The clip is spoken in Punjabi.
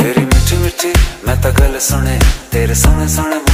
तेरी मीठी मीठी मैं तो गल सुने तेरे सोने सोने